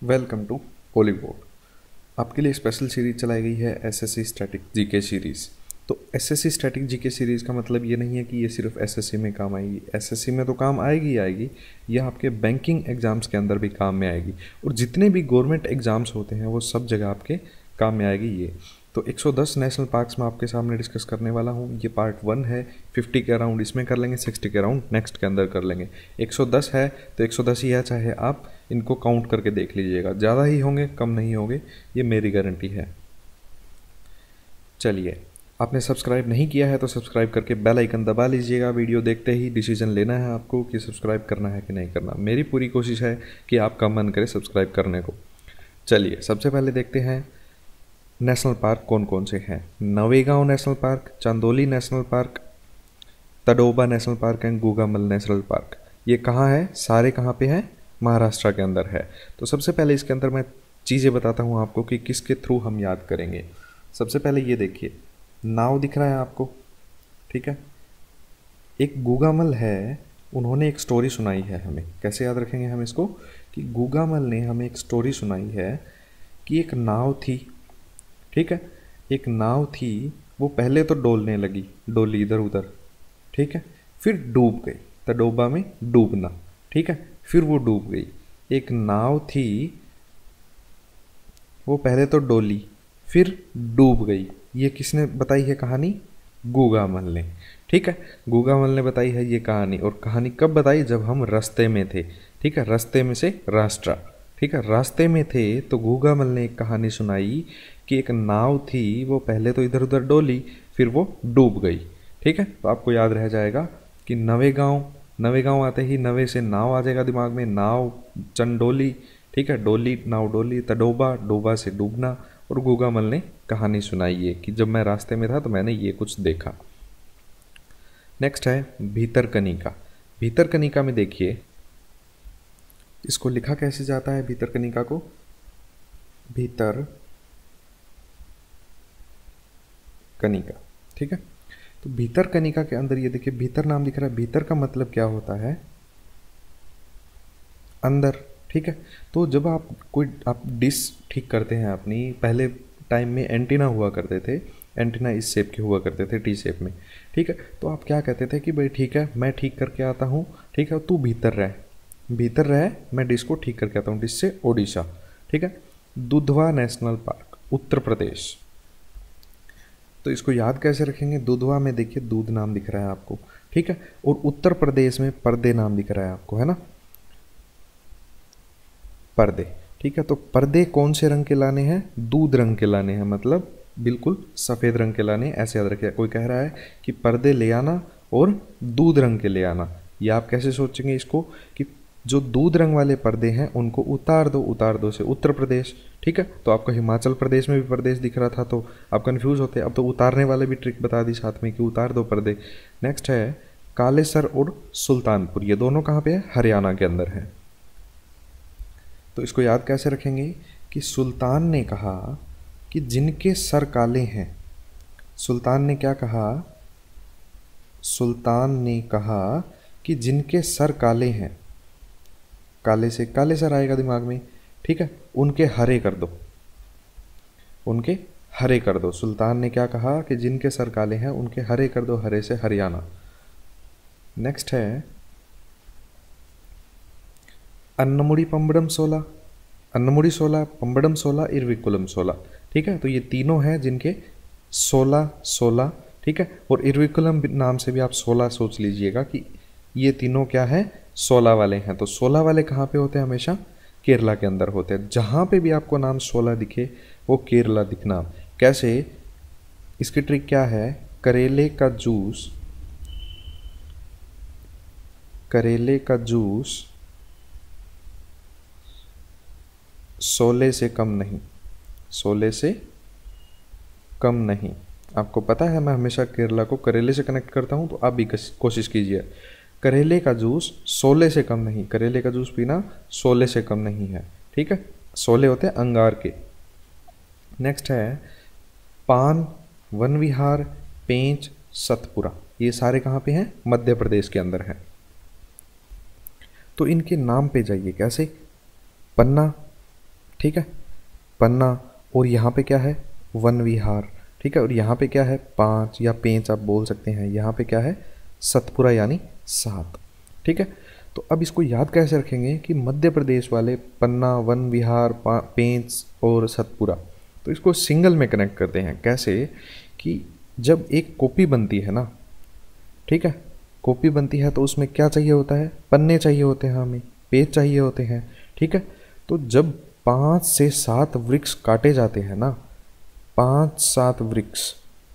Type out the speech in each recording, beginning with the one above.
Welcome to Oliveboard. आपके लिए special series चलाई गई है एसएससी स्टैटिक जीके सीरीज़। तो एसएससी स्टैटिक जीके सीरीज़ का मतलब ये नहीं है कि ये सिर्फ एसएससी में काम आएगी। एसएससी में तो काम आएगी ही आएगी, यह आपके बैंकिंग एग्ज़ाम्स के अंदर भी काम में आएगी और जितने भी गवर्नमेंट एग्ज़ाम्स होते हैं वो सब जगह आपके काम में आएगी ये। तो 110 नेशनल पार्क्स में आपके सामने डिस्कस करने वाला हूँ। ये पार्ट 1 है, 50 के अराउंड इसमें कर लेंगे, 60 के अराउंड नेक्स्ट के अंदर कर लेंगे। 110 है तो 110 ही है, चाहे आप इनको काउंट करके देख लीजिएगा, ज़्यादा ही होंगे कम नहीं होंगे, ये मेरी गारंटी है। चलिए, आपने सब्सक्राइब नहीं किया है तो सब्सक्राइब करके बेल आइकन दबा लीजिएगा। वीडियो देखते ही डिसीजन लेना है आपको कि सब्सक्राइब करना है कि नहीं करना। मेरी पूरी कोशिश है कि आपका मन करे सब्सक्राइब करने को। चलिए, सबसे पहले देखते हैं नेशनल पार्क कौन कौन से हैं। Navegaon national park, Chandoli national park, Tadoba national park and Gugamal national park. ये कहाँ है? सारे कहाँ पे हैं? महाराष्ट्र के अंदर है। तो सबसे पहले इसके अंदर मैं चीज़ें बताता हूँ आपको कि किसके थ्रू हम याद करेंगे। सबसे पहले ये देखिए, नाव दिख रहा है आपको, ठीक है। एक गूगामल है, उन्होंने एक स्टोरी सुनाई है हमें। कैसे याद रखेंगे हम इसको? कि गूगामल ने हमें एक स्टोरी सुनाई है कि एक नाव थी, ठीक है। एक नाव थी, वो पहले तो डोलने लगी, डोली इधर उधर, ठीक है, फिर डूब गई। तडोबा में डूबना, ठीक है, फिर वो डूब गई। एक नाव थी, वो पहले तो डोली फिर डूब गई। ये किसने बताई है कहानी? गूगामल ने, ठीक है। गूगामल ने बताई है ये कहानी। और कहानी कब बताई? जब हम रास्ते में थे, ठीक है। रास्ते में से राष्ट्र, ठीक है, रास्ते में थे तो गूगामल ने एक कहानी सुनाई कि एक नाव थी, वो पहले तो इधर उधर डोली फिर वो डूब गई, ठीक है। तो आपको याद रह जाएगा कि नवेगांव आते ही नवे से नाव आ जाएगा दिमाग में, नाव चंडोली, ठीक है, डोली नाव डोली, तडोबा डोबा से डूबना। और गूगामल ने कहानी सुनाई है कि जब मैं रास्ते में था तो मैंने ये कुछ देखा। नेक्स्ट है भीतरकनिका। भीतरकनिका में देखिए, इसको लिखा कैसे जाता है भीतरकनिका को? भीतरकनिका, ठीक है। तो भीतरकनिका के अंदर ये देखिए, भीतर नाम दिख रहा है। भीतर का मतलब क्या होता है? अंदर, ठीक है। तो जब आप डिश ठीक करते हैं अपनी, पहले टाइम में एंटीना हुआ करते थे, एंटीना इस शेप के हुआ करते थे, टी शेप में, ठीक है। तो आप क्या कहते थे कि भाई ठीक है, मैं ठीक करके आता हूँ, ठीक है, तू भीतर रह, मैं डिश को ठीक करके आता हूँ। डिश से ओडिशा, ठीक है। Dudhwa national park, Uttar Pradesh. तो इसको याद कैसे रखेंगे? दुधवा में देखिए दूध नाम दिख रहा है आपको, ठीक है। और उत्तर प्रदेश में पर्दे नाम दिख रहा है आपको, है ना, पर्दे, ठीक है। तो पर्दे कौन से रंग के लाने हैं? दूध रंग के लाने हैं, मतलब बिल्कुल सफ़ेद रंग के लाने हैं, ऐसे याद रखिए। कोई कह रहा है कि पर्दे ले आना और दूध रंग के ले आना, या आप कैसे सोचेंगे इसको कि जो दूध रंग वाले पर्दे हैं उनको उतार दो से उत्तर प्रदेश, ठीक है। तो आपको हिमाचल प्रदेश में भी प्रदेश दिख रहा था तो आप कंफ्यूज होते। अब तो उतारने वाले भी ट्रिक बता दी साथ में कि उतार दो पर्दे। नेक्स्ट है कालेसर और सुल्तानपुर। ये दोनों कहाँ पे है? हरियाणा के अंदर है। तो इसको याद कैसे रखेंगे कि सुल्तान ने कहा कि जिनके सर काले हैं, सुल्तान ने क्या कहा? सुल्तान ने कहा कि जिनके सर काले हैं, काले से काले सर आएगा दिमाग में, ठीक है, उनके हरे कर दो, उनके हरे कर दो। सुल्तान ने क्या कहा कि जिनके सर काले हैं उनके हरे कर दो, हरे से हरियाणा। नेक्स्ट है अन्नमुड़ी पंबड़म 16, अन्नमुड़ी 16, पंबड़म 16, इरविकुलम 16, ठीक है। तो ये तीनों हैं जिनके 16, ठीक है। और इरविकुलम नाम से भी आप 16 सोच लीजिएगा कि ये तीनों क्या है? 16 वाले हैं। तो 16 वाले कहाँ पे होते हैं? हमेशा केरला के अंदर होते हैं। जहाँ पे भी आपको नाम 16 दिखे वो केरला दिखना। कैसे? इसकी ट्रिक क्या है? करेले का जूस, करेले का जूस 16 से कम नहीं, 16 से कम नहीं। आपको पता है मैं हमेशा केरला को करेले से कनेक्ट करता हूँ, तो आप भी कोशिश कीजिए। करेले का जूस 16 से कम नहीं, करेले का जूस पीना 16 से कम नहीं है, ठीक है। 16 होते हैं अंगार के। नेक्स्ट है पान, वन विहार, पेंच, सतपुरा। ये सारे कहाँ पे हैं? मध्य प्रदेश के अंदर हैं। तो इनके नाम पे जाइए। कैसे? पन्ना, ठीक है, पन्ना। और यहाँ पे क्या है, वन विहार। ठीक है, और यहाँ पे क्या है, 5 या 5 आप बोल सकते हैं। यहाँ पे क्या है, सतपुरा यानी 7। ठीक है, तो अब इसको याद कैसे रखेंगे कि मध्य प्रदेश वाले पन्ना, वन विहार, पेंच और सतपुरा। तो इसको सिंगल में कनेक्ट करते हैं। कैसे कि जब एक कॉपी बनती है ना, ठीक है, कॉपी बनती है तो उसमें क्या चाहिए होता है, पन्ने चाहिए होते हैं, हमें पेज चाहिए होते हैं। ठीक है, तो जब 5 से 7 वृक्ष काटे जाते हैं ना, 5-7 वृक्ष,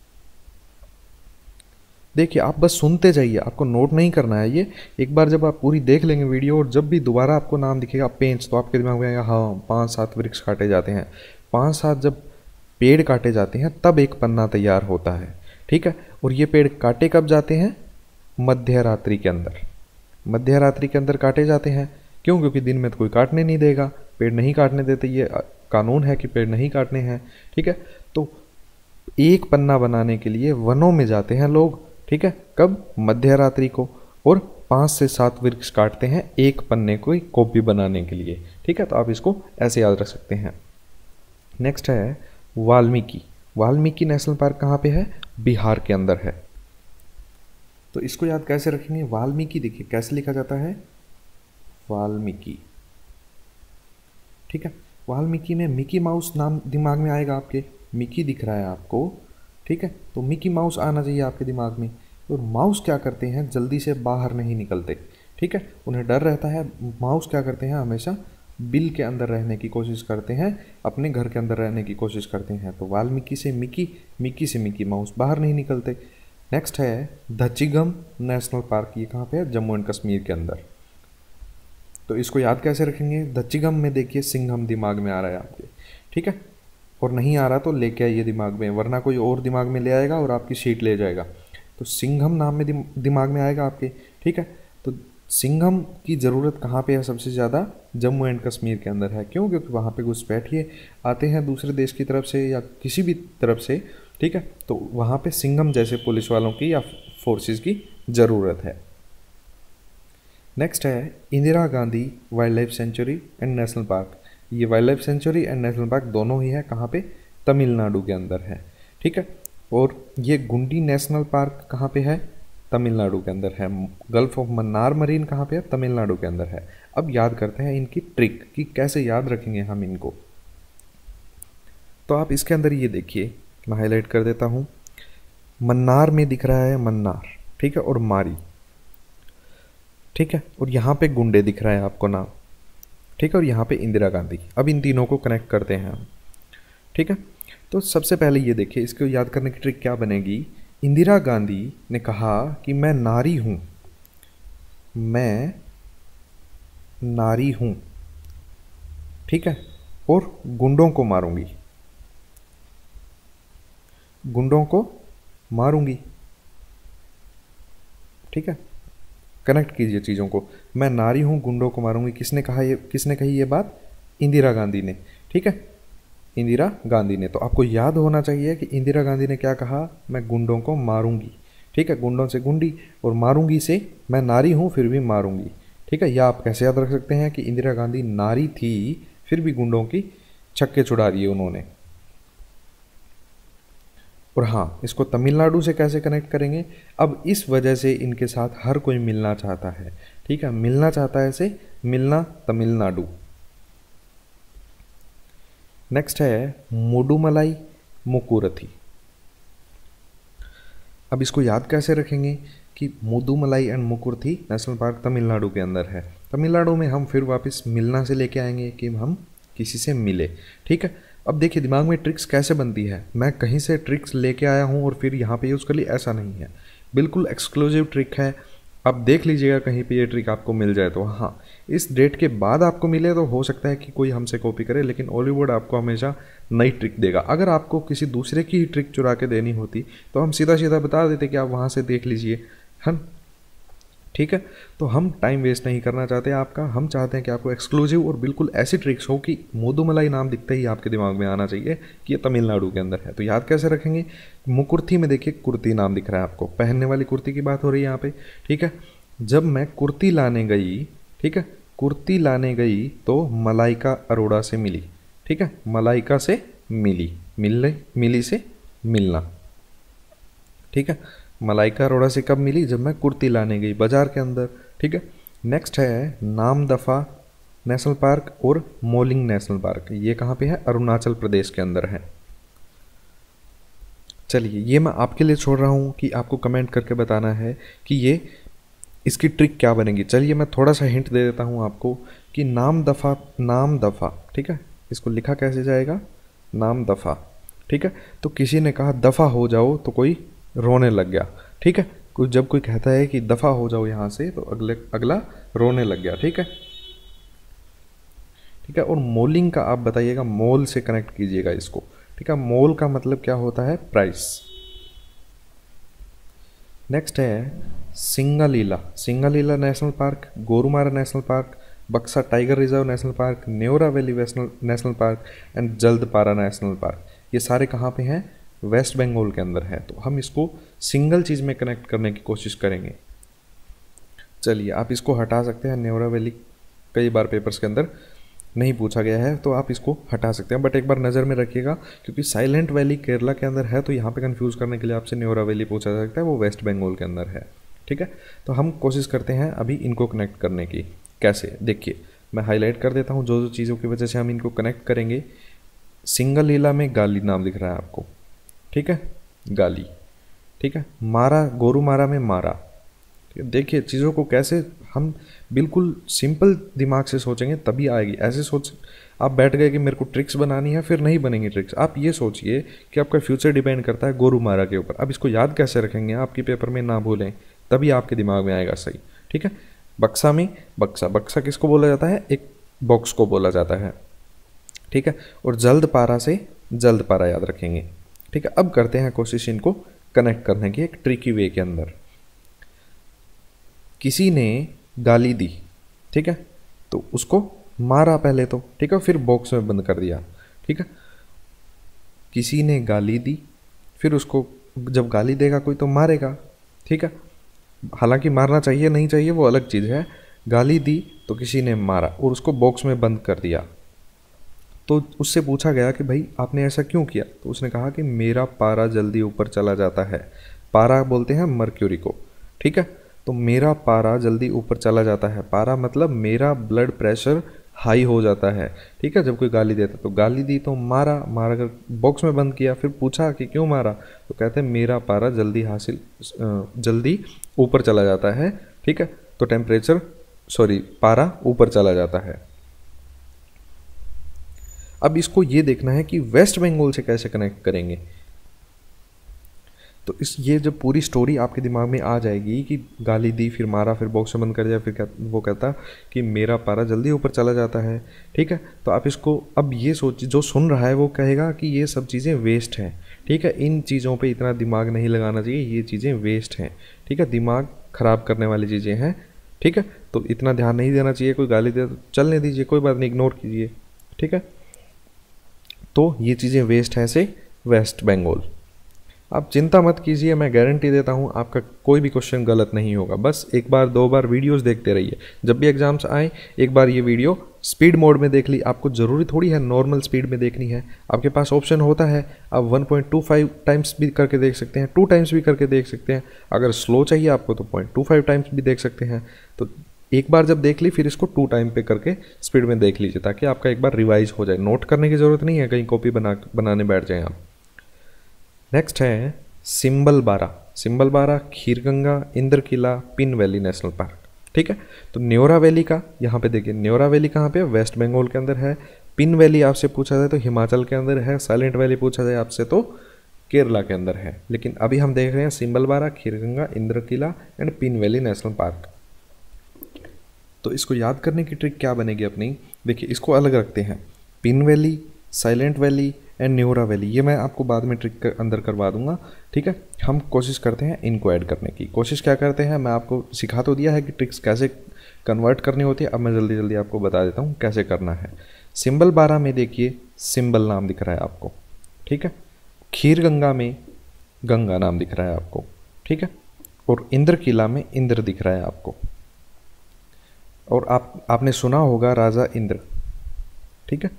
देखिए आप बस सुनते जाइए, आपको नोट नहीं करना है ये। एक बार जब आप पूरी देख लेंगे वीडियो और जब भी दोबारा आपको नाम दिखेगा पेंच, तो आपके दिमाग में आएगा हाँ 5-7 वृक्ष काटे जाते हैं। 5-7 जब पेड़ काटे जाते हैं तब एक पन्ना तैयार होता है। ठीक है, और ये पेड़ काटे कब जाते हैं, मध्य रात्रि के अंदर। मध्य रात्रि के अंदर काटे जाते हैं। क्यों, क्योंकि दिन में तो कोई काटने नहीं देगा, पेड़ नहीं काटने देते, ये कानून है कि पेड़ नहीं काटने हैं। ठीक है, तो एक पन्ना बनाने के लिए वनों में जाते हैं लोग। ठीक है, कब, मध्य रात्रि को, और 5 से 7 वृक्ष काटते हैं एक पन्ने को कॉपी बनाने के लिए। ठीक है, तो आप इसको ऐसे याद रख सकते हैं। नेक्स्ट है वाल्मीकि। वाल्मीकि नेशनल पार्क कहाँ पे है, बिहार के अंदर है। तो इसको याद कैसे रखेंगे, वाल्मीकि देखिए कैसे लिखा जाता है, वाल्मीकि। ठीक है, वाल्मीकि में मिकी माउस नाम दिमाग में आएगा आपके, मिकी दिख रहा है आपको। ठीक है, तो मिकी माउस आना चाहिए आपके दिमाग में। और माउस क्या करते हैं, जल्दी से बाहर नहीं निकलते। ठीक है, उन्हें डर रहता है। माउस क्या करते हैं, हमेशा बिल के अंदर रहने की कोशिश करते हैं, अपने घर के अंदर रहने की कोशिश करते हैं। तो वाल्मीकि से मिकी, मिकी से मिकी माउस, बाहर नहीं निकलते। नेक्स्ट है धचिगम नेशनल पार्क। ये कहाँ पे है, जम्मू एंड कश्मीर के अंदर। तो इसको याद कैसे रखेंगे, धचिगम में देखिए सिंघम दिमाग में आ रहा है आपके। ठीक है, और नहीं आ रहा तो लेके आइए दिमाग में, वरना कोई और दिमाग में ले आएगा और आपकी सीट ले जाएगा। तो सिंघम नाम में दिमाग में आएगा आपके। ठीक है, तो सिंघम की ज़रूरत कहाँ पे है सबसे ज़्यादा, जम्मू एंड कश्मीर के अंदर है। क्यों, क्योंकि वहाँ पे घुसपैठिए आते हैं दूसरे देश की तरफ से या किसी भी तरफ से। ठीक है, तो वहाँ पे सिंघम जैसे पुलिस वालों की या फोर्सेस की ज़रूरत है। नेक्स्ट है Indira Gandhi wild life sanctuary and national park. ये wild life sanctuary and national park दोनों ही है, कहाँ पे, तमिलनाडु के अंदर है। ठीक है, और ये गुंडी नेशनल पार्क कहाँ पे है, तमिलनाडु के अंदर है। गल्फ ऑफ मन्नार मरीन कहाँ पे है, तमिलनाडु के अंदर है। अब याद करते हैं इनकी ट्रिक कि कैसे याद रखेंगे हम इनको। तो आप इसके अंदर ये देखिए, मैं हाईलाइट कर देता हूँ। मन्नार में दिख रहा है मन्नार, ठीक है, और मारी। ठीक है, और यहाँ पे गुंडे दिख रहा है आपको नाम। ठीक है, और यहाँ पे इंदिरा गांधी। अब इन तीनों को कनेक्ट करते हैं हम। ठीक है, तो सबसे पहले ये देखिए, इसको याद करने की ट्रिक क्या बनेगी। इंदिरा गांधी ने कहा कि मैं नारी हूं, मैं नारी हूं। ठीक है, और गुंडों को मारूंगी, गुंडों को मारूंगी। ठीक है, कनेक्ट कीजिए चीज़ों को। मैं नारी हूं, गुंडों को मारूंगी। किसने कहा ये, किसने कही ये बात, इंदिरा गांधी ने। ठीक है, इंदिरा गांधी ने। तो आपको याद होना चाहिए कि इंदिरा गांधी ने क्या कहा, मैं गुंडों को मारूंगी। ठीक है, गुंडों से गुंडी और मारूंगी से मैं नारी हूं फिर भी मारूंगी। ठीक है, या आप कैसे याद रख सकते हैं कि इंदिरा गांधी नारी थी फिर भी गुंडों की छक्के छुड़ा दिए उन्होंने। और हाँ, इसको तमिलनाडु से कैसे कनेक्ट करेंगे, अब इस वजह से इनके साथ हर कोई मिलना चाहता है। ठीक है, मिलना चाहता है से मिलना तमिलनाडु। नेक्स्ट है मुडुमलाई मुकुरथी। अब इसको याद कैसे रखेंगे कि Mudumalai and Mukurthi national park Tamil Nadu के अंदर है। तमिलनाडु में हम फिर वापस मिलना से लेके आएंगे कि हम किसी से मिले। ठीक है, अब देखिए दिमाग में ट्रिक्स कैसे बनती है। मैं कहीं से ट्रिक्स लेके आया हूँ और फिर यहाँ पे यूज़ कर ली, ऐसा नहीं है। बिल्कुल एक्सक्लूसिव ट्रिक है। आप देख लीजिएगा कहीं पे ये ट्रिक आपको मिल जाए तो। हाँ, इस डेट के बाद आपको मिले तो हो सकता है कि कोई हमसे कॉपी करे, लेकिन ओलिवुड आपको हमेशा नई ट्रिक देगा। अगर आपको किसी दूसरे की ही ट्रिक चुरा के देनी होती तो हम सीधा सीधा बता देते कि आप वहाँ से देख लीजिए, है। ठीक है, तो हम टाइम वेस्ट नहीं करना चाहते आपका। हम चाहते हैं कि आपको एक्सक्लूसिव और बिल्कुल ऐसी ट्रिक्स हो कि मुदुमलाई नाम दिखते ही आपके दिमाग में आना चाहिए कि ये तमिलनाडु के अंदर है। तो याद कैसे रखेंगे, मुकुर्थी में देखिए कुर्ती नाम दिख रहा है आपको, पहनने वाली कुर्ती की बात हो रही है यहाँ पे। ठीक है, जब मैं कुर्ती लाने गई, ठीक है, कुर्ती लाने गई तो मलाइका अरोड़ा से मिली। ठीक है, मलाइका से मिली, मिलने, मिली से मिलना, ठीक है। मलाइका अरोड़ा से कब मिली? जब मैं कुर्ती लाने गई बाजार के अंदर, ठीक है। नेक्स्ट है नामदफा नेशनल पार्क और मोलिंग नेशनल पार्क, ये कहाँ पे है? अरुणाचल प्रदेश के अंदर है। चलिए ये मैं आपके लिए छोड़ रहा हूँ कि आपको कमेंट करके बताना है कि ये इसकी ट्रिक क्या बनेगी। चलिए मैं थोड़ा सा हिंट दे देता हूँ आपको कि नाम दफ़ा, ठीक है, इसको लिखा कैसे जाएगा? नाम दफ़ा, ठीक है। तो किसी ने कहा दफ़ा हो जाओ तो कोई रोने लग गया, ठीक है। जब कोई कहता है कि दफ़ा हो जाओ यहाँ से तो अगला रोने लग गया, ठीक है, ठीक है। और मोलिंग का आप बताइएगा, मोल से कनेक्ट कीजिएगा इसको, ठीक है। मोल का मतलब क्या होता है? प्राइस। नेक्स्ट है Singalila national park, Gorumara national park, Buxa tiger reserve national park, Neora valley national park and Jaldapara national park, ये सारे कहाँ पे हैं? वेस्ट बंगाल के अंदर है। तो हम इसको सिंगल चीज़ में कनेक्ट करने की कोशिश करेंगे। चलिए आप इसको हटा सकते हैं, न्योरा वैली कई बार पेपर्स के अंदर नहीं पूछा गया है तो आप इसको हटा सकते हैं, बट एक बार नज़र में रखिएगा क्योंकि साइलेंट वैली केरला के अंदर है, तो यहाँ पे कंफ्यूज करने के लिए आपसे न्योरा वैली पूछा जा सकता है, वो वेस्ट बंगाल के अंदर है, ठीक है। तो हम कोशिश करते हैं अभी इनको कनेक्ट करने की। कैसे? देखिए मैं हाईलाइट कर देता हूँ जो चीज़ों की वजह से हम इनको कनेक्ट करेंगे। सिंगल लीला में गाली नाम दिख रहा है आपको, ठीक है, गाली, ठीक है। मारा, गोरुमारा में मारा, ठीक है। देखिए चीज़ों को कैसे हम बिल्कुल सिंपल दिमाग से सोचेंगे तभी आएगी। ऐसे सोच आप बैठ गए कि मेरे को ट्रिक्स बनानी है, फिर नहीं बनेंगी ट्रिक्स। आप ये सोचिए कि आपका फ्यूचर डिपेंड करता है गोरुमारा के ऊपर। अब इसको याद कैसे रखेंगे? आपके पेपर में ना भूलें, तभी आपके दिमाग में आएगा सही, ठीक है। बक्सा में बक्सा किसको बोला जाता है? एक बॉक्स को बोला जाता है, ठीक है। और जल्दपारा से जल्दपारा याद रखेंगे, ठीक है। अब करते हैं कोशिश इनको कनेक्ट करने की एक ट्रिकी वे के अंदर। किसी ने गाली दी, ठीक है, तो उसको मारा पहले तो, ठीक है, फिर बॉक्स में बंद कर दिया, ठीक है। किसी ने गाली दी, फिर उसको जब गाली देगा कोई तो मारेगा, ठीक है। हालांकि मारना चाहिए नहीं चाहिए वो अलग चीज़ है। गाली दी तो किसी ने मारा और उसको बॉक्स में बंद कर दिया। तो उससे पूछा गया कि भाई आपने ऐसा क्यों किया? तो उसने कहा कि मेरा पारा जल्दी ऊपर चला जाता है। पारा बोलते हैं मर्क्यूरी को, ठीक है। तो मेरा पारा जल्दी ऊपर चला जाता है, पारा मतलब मेरा ब्लड प्रेशर हाई हो जाता है, ठीक है, जब कोई गाली देता। तो गाली दी तो मारा कर बॉक्स में बंद किया, फिर पूछा कि क्यों मारा? तो कहते हैं मेरा पारा जल्दी ऊपर चला जाता है, ठीक है। तो पारा ऊपर चला जाता है। अब इसको ये देखना है कि वेस्ट बंगाल से कैसे कनेक्ट करेंगे। तो ये जब पूरी स्टोरी आपके दिमाग में आ जाएगी कि गाली दी, फिर मारा, फिर बॉक्स में बंद कर दिया, फिर वो कहता कि मेरा पारा जल्दी ऊपर चला जाता है, ठीक है। तो आप इसको अब ये सोचिए, जो सुन रहा है वो कहेगा कि ये सब चीज़ें वेस्ट हैं, ठीक है, इन चीज़ों पे इतना दिमाग नहीं लगाना चाहिए, ये चीज़ें वेस्ट हैं, ठीक है, दिमाग ख़राब करने वाली चीज़ें हैं, ठीक है। तो इतना ध्यान नहीं देना चाहिए, कोई गाली दे तो चलने दीजिए, कोई बात नहीं, इग्नोर कीजिए, ठीक है। तो ये चीज़ें वेस्ट हैं से वेस्ट बंगाल। आप चिंता मत कीजिए, मैं गारंटी देता हूँ आपका कोई भी क्वेश्चन गलत नहीं होगा। बस एक बार दो बार वीडियोस देखते रहिए, जब भी एग्जाम्स आए एक बार ये वीडियो स्पीड मोड में देख ली। आपको ज़रूरी थोड़ी है नॉर्मल स्पीड में देखनी है, आपके पास ऑप्शन होता है, आप 1.25 टाइम्स भी करके देख सकते हैं, 2 टाइम्स भी करके देख सकते हैं। अगर स्लो चाहिए आपको तो 0.25 टाइम्स भी देख सकते हैं। तो एक बार जब देख ली फिर इसको 2 टाइम पे करके स्पीड में देख लीजिए, ताकि आपका एक बार रिवाइज हो जाए। नोट करने की ज़रूरत नहीं है, कहीं कॉपी बनाने बैठ जाएँ आप। नेक्स्ट है Simbalbara, Khirganga, Inderkilla, Pin valley national park, ठीक है। तो न्योरा वैली का यहाँ पे देखिए, न्योरा वैली कहाँ पे है? वेस्ट बंगाल के अंदर है। पिन वैली आपसे पूछा जाए तो हिमाचल के अंदर है। साइलेंट वैली पूछा जाए आपसे तो केरला के अंदर है। लेकिन अभी हम देख रहे हैं Simbalbara, Khirganga, Inderkilla and Pin valley national park. तो इसको याद करने की ट्रिक क्या बनेगी अपनी? देखिए इसको अलग रखते हैं, Pin valley, Silent Valley and Neora valley, ये मैं आपको बाद में ट्रिक के अंदर करवा दूंगा, ठीक है। हम कोशिश करते हैं इनको ऐड करने की। कोशिश क्या करते हैं, मैं आपको सिखा तो दिया है कि ट्रिक्स कैसे कन्वर्ट करनी होती है, अब मैं जल्दी जल्दी आपको बता देता हूँ कैसे करना है। सिंबल बारा में देखिए सिंबल नाम दिख रहा है आपको, ठीक है। खीर गंगा में गंगा नाम दिख रहा है आपको, ठीक है। और इंद्र किला में इंद्र दिख रहा है आपको। और आपने सुना होगा राजा इंद्र, ठीक है।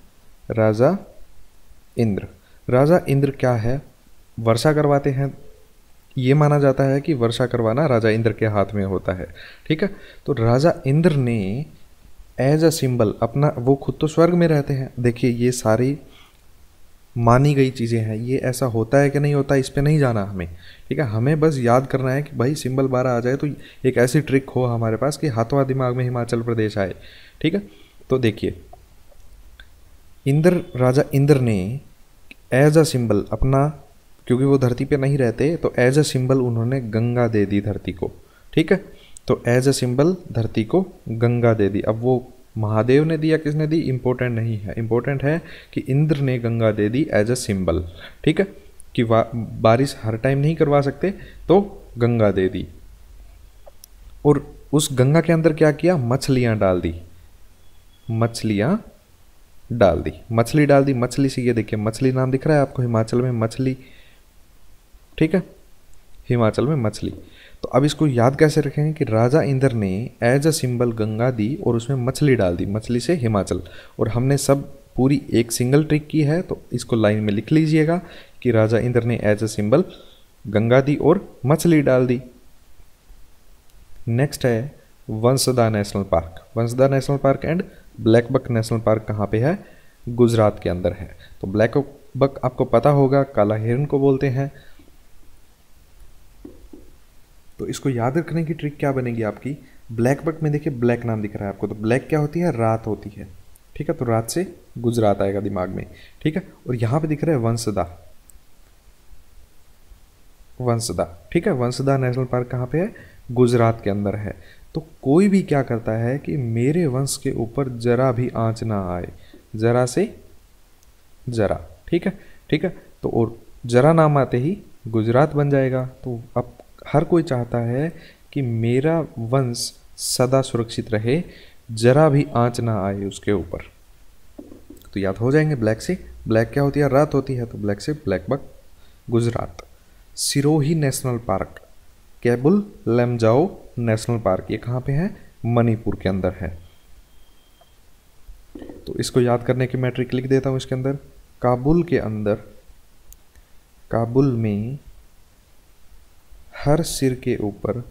राजा इंद्र। राजा इंद्र क्या है, वर्षा करवाते हैं। ये माना जाता है कि वर्षा करवाना राजा इंद्र के हाथ में होता है। ठीक है, तो राजा इंद्र ने एज अ सिंबल अपना, वो खुद तो स्वर्ग में रहते हैं, देखिए ये सारी मानी गई चीज़ें हैं, ये ऐसा होता है कि नहीं होता इस पे नहीं जाना हमें। ठीक है, हमें बस याद करना है कि भाई सिंबल 12 आ जाए तो एक ऐसी ट्रिक हो हमारे पास कि हाथों दिमाग में हिमाचल प्रदेश आए। ठीक है, तो देखिए इंद्र, राजा इंद्र ने एज अ सिंबल अपना, क्योंकि वो धरती पे नहीं रहते तो एज अ सिंबल उन्होंने गंगा दे दी धरती को। ठीक है, तो एज अ सिंबल धरती को गंगा दे दी। अब वो महादेव ने दिया किसने दी इंपॉर्टेंट नहीं है, इंपॉर्टेंट है कि इंद्र ने गंगा दे दी एज अ सिंबल। ठीक है, कि बारिश हर टाइम नहीं करवा सकते तो गंगा दे दी। और उस गंगा के अंदर क्या किया, मछलियां डाल दी, मछलियां डाल दी, मछली डाल दी। मछली से ये देखिए मछली नाम दिख रहा है आपको, हिमाचल में मछली। ठीक है, हिमाचल में मछली। तो अब इसको याद कैसे रखेंगे कि राजा इंद्र ने एज अ सिंबल गंगा दी और उसमें मछली डाल दी, मछली से हिमाचल। और हमने सब पूरी एक सिंगल ट्रिक की है, तो इसको लाइन में लिख लीजिएगा कि राजा इंद्र ने एज अ सिंबल गंगा दी और मछली डाल दी। नेक्स्ट है Vansda national park. Vansda national park and blackbuck national park कहाँ पे है, गुजरात के अंदर है। तो ब्लैक बक आपको पता होगा, काला हिरन को बोलते हैं। तो इसको याद रखने की ट्रिक क्या बनेगी आपकी, ब्लैक बक में देखिए ब्लैक नाम दिख रहा है आपको, तो ब्लैक क्या होती है, रात होती है। ठीक है, तो रात से गुजरात आएगा दिमाग में। ठीक है, और यहाँ पे दिख रहा है वंसदा, वंसदा। ठीक है, वंसदा नेशनल पार्क कहाँ पे है, गुजरात के अंदर है। तो कोई भी क्या करता है कि मेरे वंश के ऊपर जरा भी आंच ना आए, जरा से जरा। ठीक है, ठीक है, तो और जरा नाम आते ही गुजरात बन जाएगा। तो अब हर कोई चाहता है कि मेरा वंश सदा सुरक्षित रहे, जरा भी आंच ना आए उसके ऊपर। तो याद हो जाएंगे ब्लैक से, ब्लैक क्या होती है, रात होती है, तो ब्लैक से blackbuck Gujarat. Sirohi national park, Keibul Lamjao national park, ये कहाँ पे है, मणिपुर के अंदर है। तो इसको याद करने की मैं ट्रिक लिख देता हूँ इसके अंदर। काबुल के अंदर, काबुल में हर सिर के ऊपर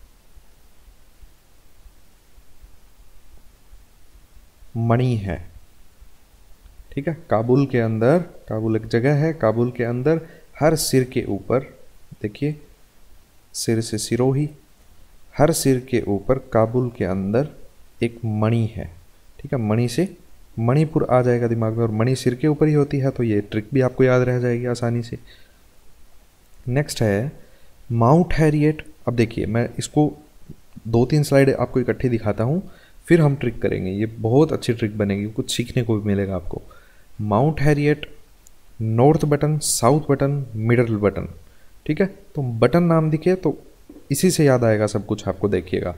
मणि है। ठीक है, काबुल के अंदर, काबुल एक जगह है, काबुल के अंदर हर सिर के ऊपर, देखिए सिर से सिरोही, हर सिर के ऊपर काबुल के अंदर एक मणि है। ठीक है, मणि से मणिपुर आ जाएगा दिमाग में, और मणि सिर के ऊपर ही होती है, तो ये ट्रिक भी आपको याद रह जाएगी आसानी से। नेक्स्ट है माउंट हैरियट। अब देखिए मैं इसको 2-3 स्लाइड आपको इकट्ठी दिखाता हूँ, फिर हम ट्रिक करेंगे। ये बहुत अच्छी ट्रिक बनेगी, कुछ सीखने को भी मिलेगा आपको। Mount Harriet, North Button, South Button, Middle Button. ठीक है, तो बटन नाम दिखे तो इसी से याद आएगा सब कुछ आपको। देखिएगा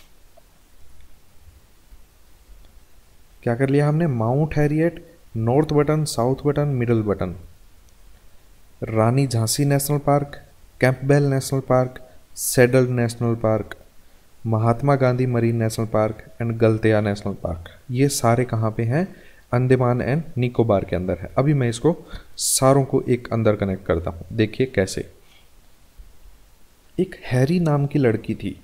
क्या कर लिया हमने, Mount Harriet, North Button, South Button, Middle Button. Rani Jhansi National Park, Campbell National Park, Saddle National Park, Mahatma Gandhi Marine National park and Galathea National park. ये सारे कहाँ पे हैं, अंडमान एंड निकोबार के अंदर है। अभी मैं इसको सारों को एक अंदर कनेक्ट करता हूँ, देखिए कैसे। एक हैरी नाम की लड़की थी।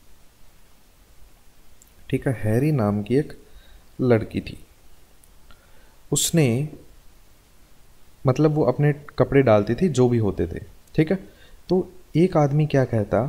ठीक है, हैरी नाम की एक लड़की थी। उसने, मतलब वो अपने कपड़े डालती थी जो भी होते थे। ठीक है, तो एक आदमी क्या कहता,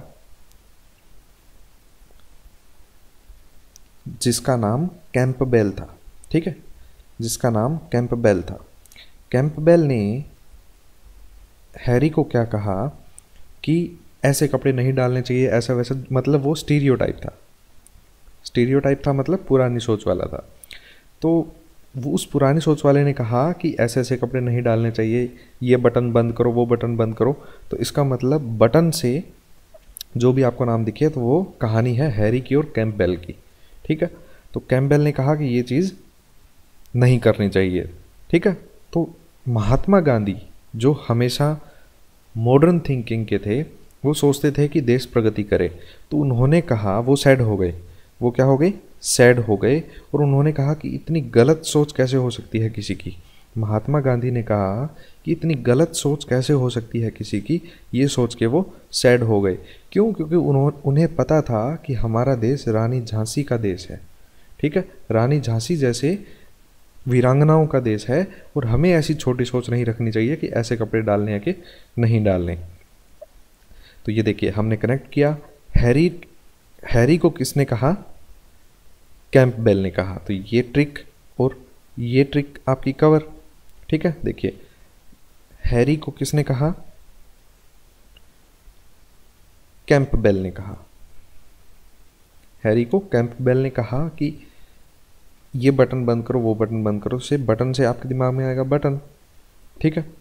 जिसका नाम कैंपबेल था। ठीक है, जिसका नाम कैंपबेल था। कैंपबेल ने हैरी को क्या कहा कि ऐसे कपड़े नहीं डालने चाहिए, ऐसा वैसा, मतलब वो स्टीरियोटाइप था। स्टीरियोटाइप था मतलब पुरानी सोच वाला था। तो वो उस पुरानी सोच वाले ने कहा कि ऐसे ऐसे कपड़े नहीं डालने चाहिए, ये बटन बंद करो, वो बटन बंद करो। तो इसका मतलब बटन से जो भी आपको नाम दिखे तो वो कहानी है हैरी की और कैंपबेल की। ठीक है, तो कैंपबेल ने कहा कि ये चीज़ नहीं करनी चाहिए। ठीक है, तो महात्मा गांधी जो हमेशा मॉडर्न थिंकिंग के थे, वो सोचते थे कि देश प्रगति करे, तो उन्होंने कहा, वो सैड हो गए, वो क्या हो गए, सैड हो गए, और उन्होंने कहा कि इतनी गलत सोच कैसे हो सकती है किसी की, महात्मा गांधी ने कहा कि इतनी गलत सोच कैसे हो सकती है किसी की, ये सोच के वो सैड हो गए। क्यों? क्योंकि उन्हें पता था कि हमारा देश रानी झांसी का देश है, ठीक है, रानी झांसी जैसे वीरांगनाओं का देश है, और हमें ऐसी छोटी सोच नहीं रखनी चाहिए कि ऐसे कपड़े डालने हैं कि नहीं डालने। तो ये देखिए हमने कनेक्ट किया। हैरी को किसने कहा? कैंपबेल ने कहा। तो ये ट्रिक और ये ट्रिक आपकी कवर, ठीक है। देखिए हैरी को किसने कहा? कैंपबेल ने कहा। हैरी को कैंपबेल ने कहा कि ये बटन बंद करो, वो बटन बंद करो। से बटन से आपके दिमाग में आएगा बटन, ठीक है।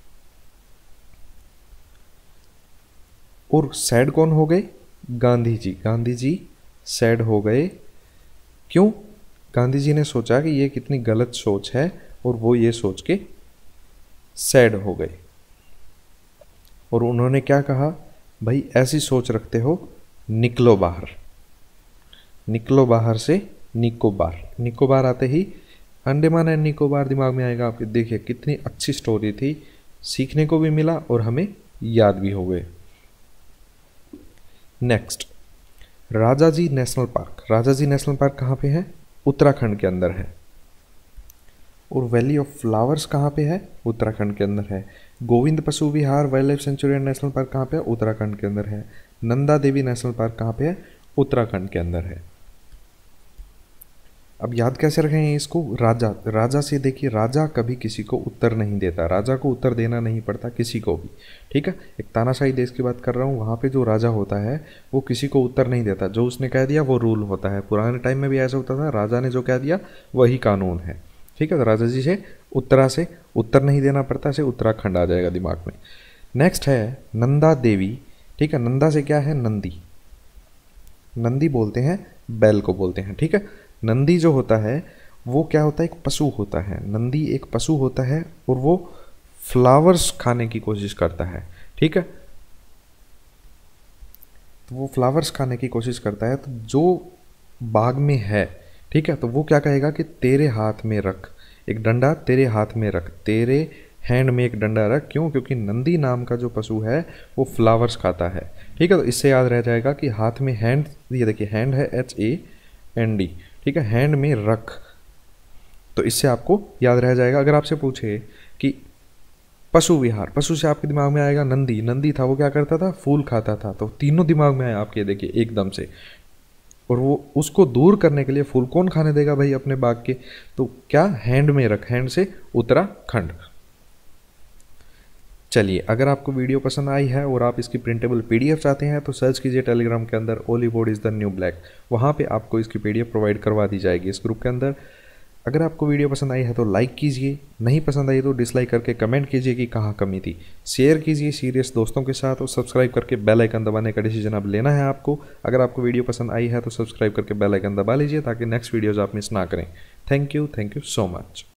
और सैड कौन हो गए? गांधी जी। गांधी जी सैड हो गए। क्यों? गांधी जी ने सोचा कि ये कितनी गलत सोच है, और वो ये सोच के सैड हो गए। और उन्होंने क्या कहा? भाई ऐसी सोच रखते हो, निकलो बाहर। निकलो बाहर से निकोबार। निकोबार आते ही अंडमान एंड निकोबार दिमाग में आएगा आपके। देखिए कितनी अच्छी स्टोरी थी, सीखने को भी मिला और हमें याद भी हो गए। Next, Rajaji National Park. Rajaji National park कहाँ पे है? उत्तराखंड के अंदर है। और वैली ऑफ फ्लावर्स कहाँ पे है? उत्तराखंड के अंदर है। Govind Pashu Vihar wild life sanctuary and national park कहाँ पे है? उत्तराखंड के अंदर है। नंदा देवी नेशनल पार्क कहाँ पे है? उत्तराखंड के अंदर है। अब याद कैसे रखेंगे इसको? राजा, राजा से देखिए, राजा कभी किसी को उत्तर नहीं देता, राजा को उत्तर देना नहीं पड़ता किसी को भी, ठीक है। एक तानाशाही देश की बात कर रहा हूँ, वहाँ पे जो राजा होता है वो किसी को उत्तर नहीं देता, जो उसने कह दिया वो रूल होता है। पुराने टाइम में भी ऐसा होता था, राजा ने जो कह दिया वही कानून है, ठीक है। तो राजा जी से उत्तर नहीं देना पड़ता, से उत्तराखंड आ जाएगा दिमाग में। नेक्स्ट है नंदा देवी, ठीक है। नंदा से क्या है? नंदी। नंदी बोलते हैं बैल को बोलते हैं, ठीक है। नंदी जो होता है वो क्या होता है? एक पशु होता है। नंदी एक पशु होता है और वो फ्लावर्स खाने की कोशिश करता है, ठीक है। तो वो फ्लावर्स खाने की कोशिश करता है, तो जो बाग में है, ठीक है, तो वो क्या कहेगा कि तेरे हाथ में रख एक डंडा, तेरे हाथ में रख, तेरे हैंड में एक डंडा रख। क्यों? क्योंकि नंदी नाम का जो पशु है वो फ्लावर्स खाता है, ठीक है। तो इससे याद रह जाएगा कि हाथ में हैंड, ये देखिए हैंड है HAND, ठीक है, हैंड में रख। तो इससे आपको याद रह जाएगा। अगर आपसे पूछे कि पशु विहार, पशु से आपके दिमाग में आएगा नंदी। नंदी था वो क्या करता था? फूल खाता था। तो तीनों दिमाग में आए आपके, देखिए एकदम से। और वो उसको दूर करने के लिए फूल कौन खाने देगा भाई अपने बाग के? तो क्या? हैंड में रख, हैंड से उत्तराखंड। चलिए, अगर आपको वीडियो पसंद आई है और आप इसकी प्रिंटेबल PDF चाहते हैं तो सर्च कीजिए टेलीग्राम के अंदर Oliboard is the new black. वहाँ पे आपको इसकी PDF प्रोवाइड करवा दी जाएगी इस ग्रुप के अंदर। अगर आपको वीडियो पसंद आई है तो लाइक कीजिए, नहीं पसंद आई तो डिसलाइक करके कमेंट कीजिए कि कहाँ कमी थी। शेयर कीजिए सीरियस दोस्तों के साथ और सब्सक्राइब करके बेल आइकन दबाने का डिसीजन अब लेना है आपको। अगर आपको वीडियो पसंद आई है तो सब्सक्राइब करके बेल आइकन दबा लीजिए ताकि नेक्स्ट वीडियोज़ आप मिस ना करें। Thank you so much.